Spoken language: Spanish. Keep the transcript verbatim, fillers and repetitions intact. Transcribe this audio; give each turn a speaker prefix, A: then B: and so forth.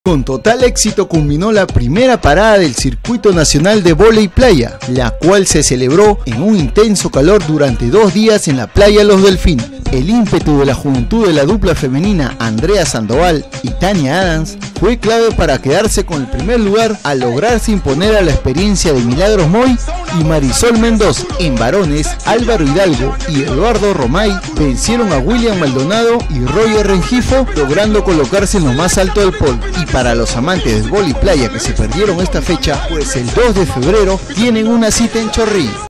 A: Con total éxito culminó la primera parada del Circuito Nacional de Vóley Playa, la cual se celebró en un intenso calor durante dos días en la playa Los Delfines. El ímpetu de la juventud de la dupla femenina Andrea Sandoval y Tania Adams fue clave para quedarse con el primer lugar al lograrse imponer a la experiencia de Milagros Moy y Marisol Mendoza. En varones, Álvaro Hidalgo y Eduardo Romay vencieron a William Maldonado y Roger Rengifo, logrando colocarse en lo más alto del podio. Y para los amantes del vóley playa que se perdieron esta fecha, pues el dos de febrero tienen una cita en Chorrillos.